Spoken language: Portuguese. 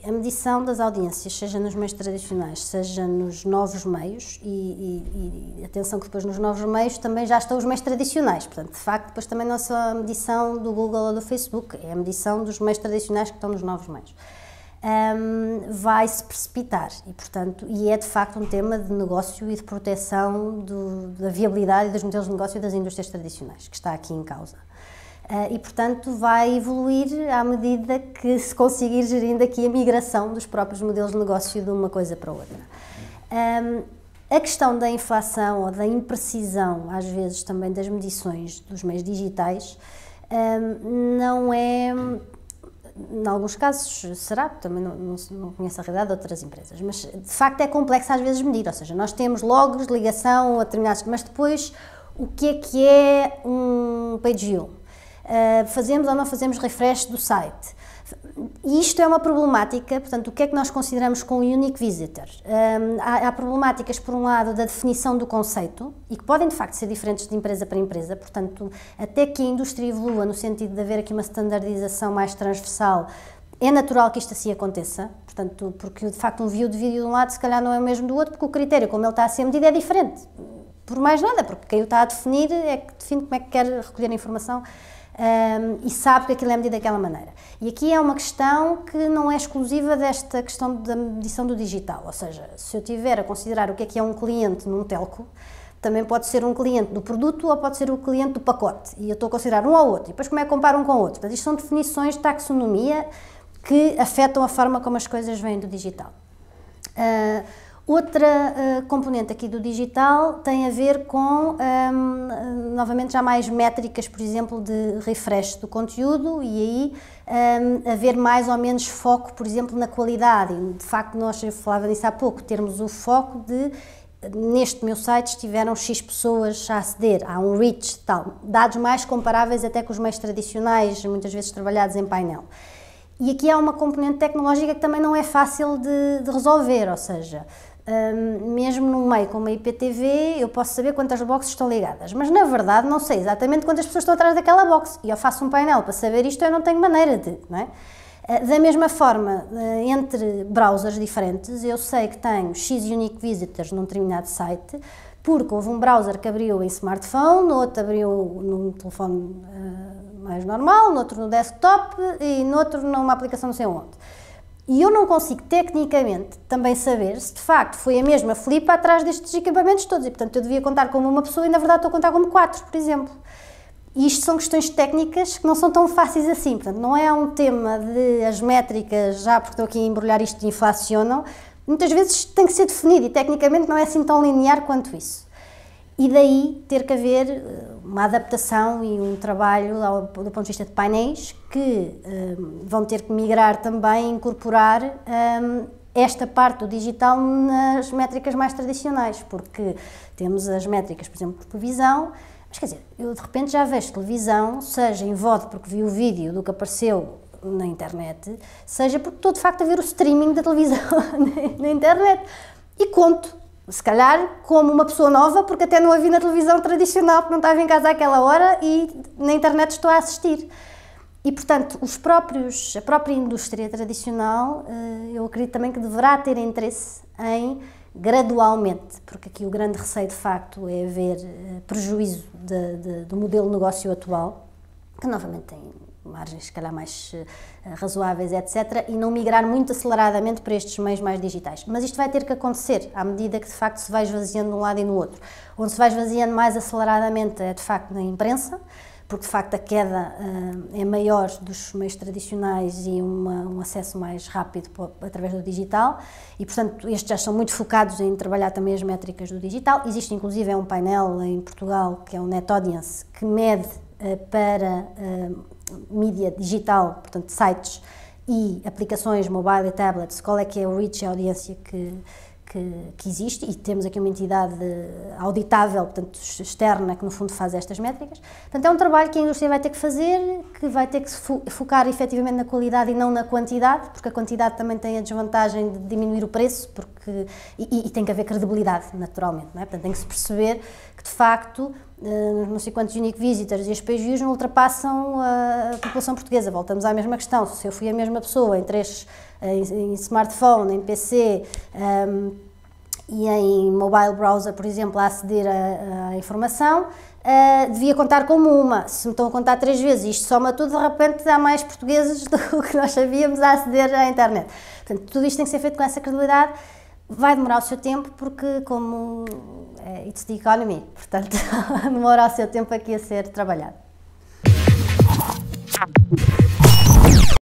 a medição das audiências, seja nos meios tradicionais, seja nos novos meios, e atenção que depois nos novos meios também já estão os meios tradicionais, portanto, de facto, depois também não é só a medição do Google ou do Facebook, é a medição dos meios tradicionais que estão nos novos meios. Vai-se precipitar e, portanto, é de facto um tema de negócio e de proteção da viabilidade e dos modelos de negócio das indústrias tradicionais, que está aqui em causa. E, portanto, vai evoluir à medida que se conseguir gerir aqui a migração dos próprios modelos de negócio de uma coisa para outra. A questão da inflação ou da imprecisão, às vezes, também das medições dos meios digitais, não é... Em alguns casos será, também não conheço a realidade de outras empresas, mas de facto é complexo às vezes medir, ou seja, nós temos logos, ligação a determinados, mas depois o que é um page view? Fazemos ou não fazemos refresh do site? E isto é uma problemática, portanto, o que é que nós consideramos com unique visitor? Há problemáticas, por um lado, da definição do conceito, e que podem, de facto, ser diferentes de empresa para empresa, portanto, até que a indústria evolua no sentido de haver aqui uma standardização mais transversal, é natural que isto assim aconteça, portanto, porque, de facto, um view de vídeo de um lado, se calhar, não é o mesmo do outro, porque o critério, como ele está a ser medido, é diferente. Por mais nada, porque quem o está a definir é que define como é que quer recolher a informação, e sabe que aquilo é medido daquela maneira. E aqui é uma questão que não é exclusiva desta questão da medição do digital, ou seja, se eu tiver a considerar o que é um cliente num telco, também pode ser um cliente do produto ou pode ser o cliente do pacote, e eu estou a considerar um ao outro, e depois como é que comparo um com o outro? Portanto, isto são definições de taxonomia que afetam a forma como as coisas vêm do digital. Outra componente aqui do digital tem a ver com, novamente, já mais métricas, por exemplo, de refresh do conteúdo e aí haver mais ou menos foco, por exemplo, na qualidade. De facto, eu falava disso há pouco, termos o foco de, neste meu site, estiveram X pessoas a aceder, há um reach, tal, dados mais comparáveis até com os meios tradicionais, muitas vezes trabalhados em painel. E aqui há uma componente tecnológica que também não é fácil de resolver, ou seja, mesmo num meio como a IPTV, eu posso saber quantas boxes estão ligadas, mas na verdade não sei exatamente quantas pessoas estão atrás daquela box, e eu faço um painel para saber isto, eu não tenho maneira de, não é? Da mesma forma, entre browsers diferentes, eu sei que tenho X unique visitors num determinado site, porque houve um browser que abriu em smartphone, outro abriu num telefone mais normal, noutro no desktop e noutro numa aplicação não sei onde. E eu não consigo, tecnicamente, também saber se de facto foi a mesma flipa atrás destes equipamentos todos. E, portanto, eu devia contar como uma pessoa e, na verdade, estou a contar como 4, por exemplo. E isto são questões técnicas que não são tão fáceis assim. Portanto, não é um tema de as métricas, já porque estou aqui a embrulhar isto, inflacionam. Muitas vezes tem que ser definido e, tecnicamente, não é assim tão linear quanto isso. E daí ter que haver uma adaptação e um trabalho do ponto de vista de painéis que vão ter que migrar também, incorporar esta parte do digital nas métricas mais tradicionais, porque temos as métricas, por exemplo, de televisão, mas quer dizer, eu de repente já vejo televisão, seja em VOD porque vi o vídeo do que apareceu na internet, seja porque estou de facto a ver o streaming da televisão na internet e conto. Se calhar como uma pessoa nova, porque até não a vi na televisão tradicional, porque não estava em casa àquela hora e na internet estou a assistir. E, portanto, a própria indústria tradicional, eu acredito também que deverá ter interesse em, gradualmente, porque aqui o grande receio, de facto, é haver prejuízo do modelo de negócio atual, que novamente tem margens, se calhar, mais razoáveis, etc., e não migrar muito aceleradamente para estes meios mais digitais. Mas isto vai ter que acontecer à medida que, de facto, se vai esvaziando de um lado e no outro. Onde se vai esvaziando mais aceleradamente é, de facto, na imprensa, porque, de facto, a queda é maior dos meios tradicionais e um acesso mais rápido através do digital, e, portanto, estes já são muito focados em trabalhar também as métricas do digital. Existe, inclusive, um painel em Portugal, que é o Net Audience, que mede para mídia digital, portanto sites e aplicações mobile e tablets, qual é que é o reach e a audiência que existe, e temos aqui uma entidade auditável, portanto externa, que no fundo faz estas métricas. Portanto é um trabalho que a indústria vai ter que fazer, que vai ter que se focar efetivamente na qualidade e não na quantidade, porque a quantidade também tem a desvantagem de diminuir o preço, porque, e tem que haver credibilidade, naturalmente, não é? Portanto tem que se perceber que de facto não sei quantos unique visitors, e as page views não ultrapassam a população portuguesa. Voltamos à mesma questão, se eu fui a mesma pessoa em smartphone, em PC e em mobile browser, por exemplo, a aceder à informação, devia contar como uma. Se me estão a contar 3 vezes, isto soma tudo, de repente há mais portugueses do que nós sabíamos a aceder à internet. Portanto, tudo isto tem que ser feito com essa credibilidade. Vai demorar o seu tempo, porque como it's the economy, portanto demora o seu tempo aqui a ser trabalhado.